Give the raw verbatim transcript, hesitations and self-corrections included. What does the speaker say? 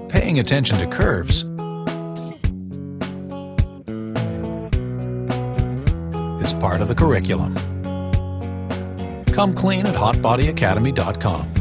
paying attention to curves is part of the curriculum. Come clean at hot body academy dot com.